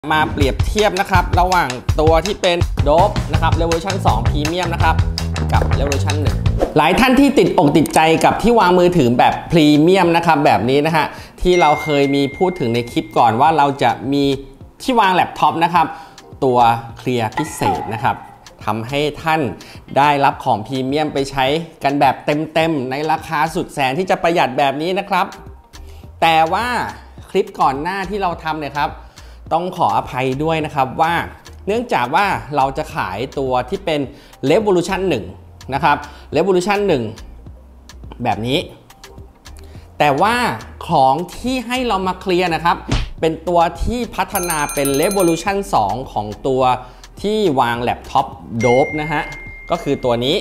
มาเปรียบเทียบนะครับระหว่างตัวที่เป็นโดบนะครับ Revolution 2 Premium นะครับกับ Revolution 1 หลายท่านที่ติดอกติดใจกับที่วางมือถือแบบพรีเมียมนะครับแบบนี้นะฮะที่เราเคยมีพูดถึงในคลิปก่อนว่าเราจะมีที่วางแล็ปท็อปนะครับตัวเคลียร์พิเศษนะครับทำให้ท่านได้รับของพรีเมียมไปใช้กันแบบเต็มๆในราคาสุดแสนที่จะประหยัดแบบนี้นะครับแต่ว่าคลิปก่อนหน้าที่เราทำเนี่ยครับต้องขออภัยด้วยนะครับว่าเนื่องจากว่าเราจะขายตัวที่เป็น Revolution 1 นะครับ Revolution 1 แบบนี้แต่ว่าของที่ให้เรามาเคลียร์นะครับเป็นตัวที่พัฒนาเป็น Revolution 2 ของตัวที่วางแล็ปท็อปโดบนะฮะก็คือตัวนี้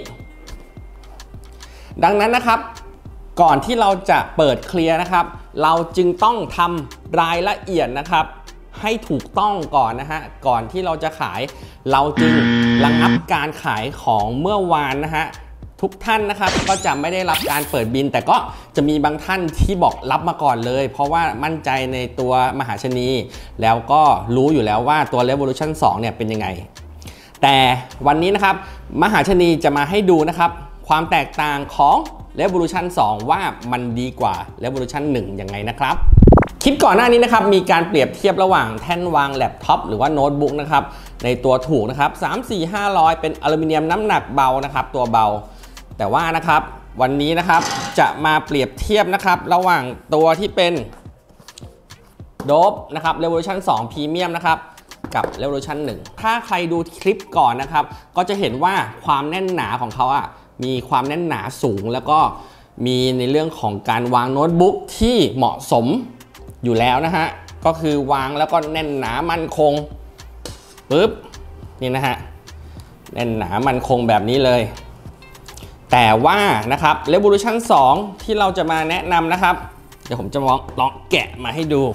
ดังนั้นนะครับก่อนที่เราจะเปิดเคลียร์นะครับเราจึงต้องทำรายละเอียดนะครับให้ถูกต้องก่อนนะฮะก่อนที่เราจะขายเราจึงระงับการขายของเมื่อวานนะฮะทุกท่านนะครับก็จะไม่ได้รับการเปิดบินแต่ก็จะมีบางท่านที่บอกรับมาก่อนเลยเพราะว่ามั่นใจในตัวมหาชนีแล้วก็รู้อยู่แล้วว่าตัว Revolution 2 เนี่ยเป็นยังไงแต่วันนี้นะครับมหาชนีจะมาให้ดูนะครับความแตกต่างของ Revolution 2 ว่ามันดีกว่า Revolution 1 ยังไงนะครับคลิปก่อนหน้านี้นะครับมีการเปรียบเทียบระหว่างแท่นวางแล็ปท็อปหรือว่าโน้ตบุ๊กนะครับในตัวถูกนะครับ3-4-500เป็นอลูมิเนียมน้ำหนักเบานะครับตัวเบาแต่ว่านะครับวันนี้นะครับจะมาเปรียบเทียบนะครับระหว่างตัวที่เป็นโดบนะครับ Revolution 2 Premium นะครับกับ Revolution 1 ถ้าใครดูคลิปก่อนนะครับก็จะเห็นว่าความแน่นหนาของเขาอ่ะมีความแน่นหนาสูงแล้วก็มีในเรื่องของการวางโน้ตบุ๊กที่เหมาะสมอยู่แล้วนะฮะก็คือวางแล้วก็แน่นหนามั่นคงปึ๊บนี่นะฮะแน่นหนามั่นคงแบบนี้เลยแต่ว่านะครับ Revolution 2 ที่เราจะมาแนะนำนะครับเดี๋ยวผมจะลองแกะมาให้ดู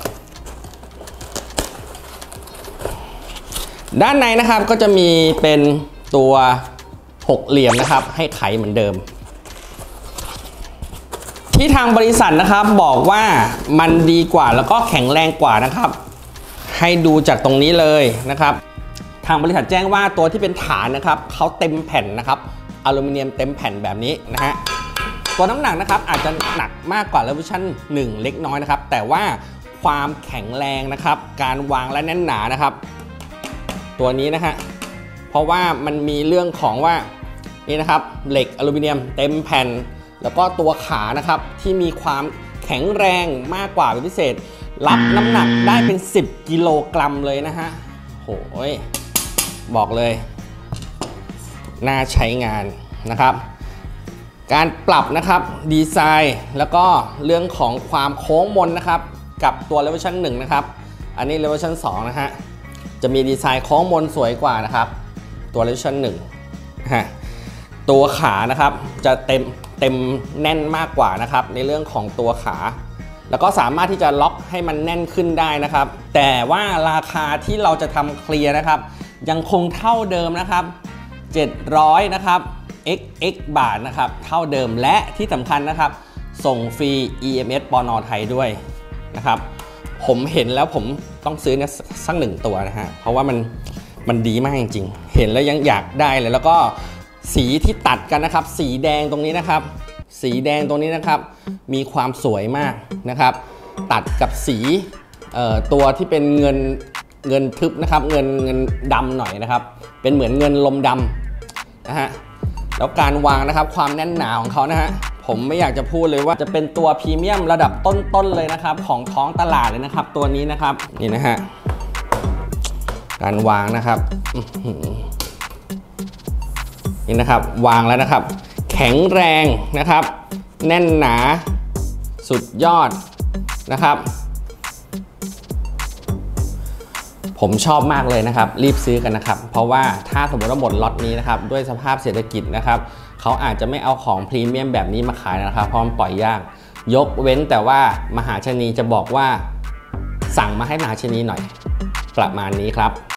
ด้านในนะครับก็จะมีเป็นตัวหกเหลี่ยมนะครับให้ไขเหมือนเดิมที่ทางบริษัทนะครับบอกว่ามันดีกว่าแล้วก็แข็งแรงกว่านะครับให้ดูจากตรงนี้เลยนะครับทางบริษัทแจ้งว่าตัวที่เป็นฐานนะครับเขาเต็มแผ่นนะครับอลูมิเนียมเต็มแผ่นแบบนี้นะฮะตัวน้ำหนักนะครับอาจจะหนักมากกว่า Revolution 1 เล็กน้อยนะครับแต่ว่าความแข็งแรงนะครับการวางและแน่นหนานะครับตัวนี้นะฮะเพราะว่ามันมีเรื่องของว่านี่นะครับเหล็กอลูมิเนียมเต็มแผ่นแล้วก็ตัวขานะครับที่มีความแข็งแรงมากกว่าเป็นพิเศษรับน้ำหนักได้เป็น10 กิโลกรัมเลยนะฮะโหยบอกเลยน่าใช้งานนะครับการปรับนะครับดีไซน์แล้วก็เรื่องของความโค้งมนนะครับกับตัว Revolution 1 นะครับอันนี้ Revolution 2 นะฮะจะมีดีไซน์โค้งมนสวยกว่านะครับตัว Revolution 1 ฮะตัวขานะครับจะเต็มแน่นมากกว่านะครับในเรื่องของตัวขาแล้วก็สามารถที่จะล็อกให้มันแน่นขึ้นได้นะครับแต่ว่าราคาที่เราจะทำเคลียร์นะครับยังคงเท่าเดิมนะครับ700นะครับ XX บาทนะครับเท่าเดิมและที่สำคัญนะครับส่งฟรี EMS ปน.ไทยด้วยนะครับผมเห็นแล้วผมต้องซื้อเนี่ยสัก1 ตัวนะฮะเพราะว่ามันดีมากจริงๆเห็นแล้วยังอยากได้เลยแล้วก็สีที่ตัดกันนะครับสีแดงตรงนี้นะครับสีแดงตรงนี้นะครับมีความสวยมากนะครับตัดกับสีตัวที่เป็นเงินทึบนะครับเงินดำหน่อยนะครับเป็นเหมือนเงินลมดำนะฮะแล้วการวางนะครับความแน่นหนาของเขานะฮะผมไม่อยากจะพูดเลยว่าจะเป็นตัวพรีเมียมระดับต้นเลยนะครับของท้องตลาดเลยนะครับตัวนี้นะครับนี่นะฮะการวางนะครับนี่นะครับวางแล้วนะครับแข็งแรงนะครับแน่นหนาสุดยอดนะครับผมชอบมากเลยนะครับรีบซื้อกันนะครับเพราะว่าถ้าสมมติว่าหมดล็อตนี้นะครับด้วยสภาพเศรษฐกิจนะครับเขาอาจจะไม่เอาของพรีเมียมแบบนี้มาขายนะครับเพราะมันปล่อยยากยกเว้นแต่ว่ามหาชนีจะบอกว่าสั่งมาให้มหาชนีหน่อยประมาณนี้ครับ